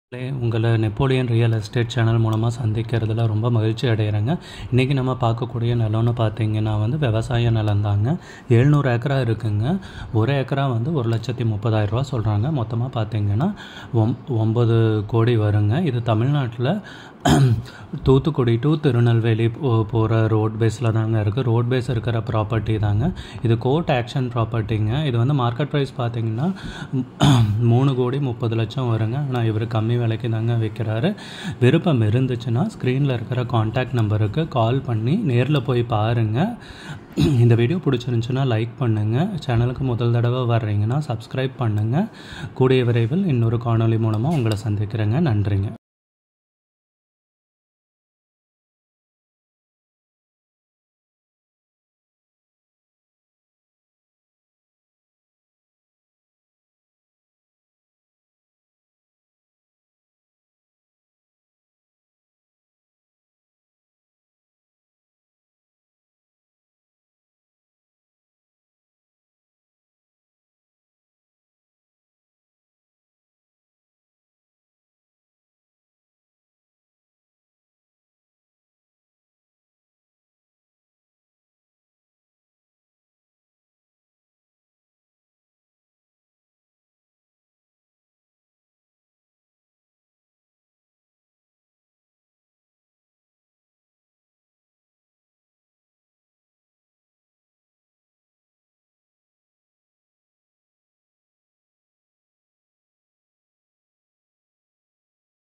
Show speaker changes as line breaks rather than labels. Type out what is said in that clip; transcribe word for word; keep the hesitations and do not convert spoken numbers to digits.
உங்களை Napoleon real estate channel மூலமாக சந்திக்கிறதுல ரொம்ப மகிழ்ச்சி அடைகிறேங்க. இன்றைக்கி நம்ம பார்க்கக்கூடிய நிலம்னு பார்த்தீங்கன்னா வந்து விவசாய நிலம் தாங்க. எழுநூறு ஏக்கரா இருக்குங்க. ஒரு ஏக்கரா வந்து ஒரு லட்சத்தி முப்பதாயிரம் ரூபா சொல்கிறாங்க. மொத்தமாக பார்த்தீங்கன்னா ஒம் ஒம்பது கோடி வருங்க. இது தமிழ்நாட்டில் தூத்துக்குடி டு திருநெல்வேலி போ போகிற ரோட் பேஸில் தாங்க இருக்குது. ரோட் பேஸ் இருக்கிற ப்ராப்பர்ட்டி தாங்க. இது கோர்ட் ஆக்ஷன் ப்ராப்பர்ட்டிங்க. இது வந்து மார்க்கெட் ப்ரைஸ் பார்த்தீங்கன்னா மூணு கோடி முப்பது லட்சம் வருங்க. ஆனால் இவர் கம்மி விலைக்கு தாங்க விற்கிறாரு. விருப்பம் இருந்துச்சுன்னா ஸ்க்ரீனில் இருக்கிற காண்டாக்ட் நம்பருக்கு கால் பண்ணி நேரில் போய் பாருங்கள். இந்த வீடியோ பிடிச்சிருந்துச்சுன்னா லைக் பண்ணுங்கள். சேனலுக்கு முதல் தடவை வர்றீங்கன்னா சப்ஸ்கிரைப் பண்ணுங்கள். கூடிய விரைவில் இன்னொரு காணொளி மூலமாக உங்களை சந்திக்கிறேங்க. நன்றிங்க.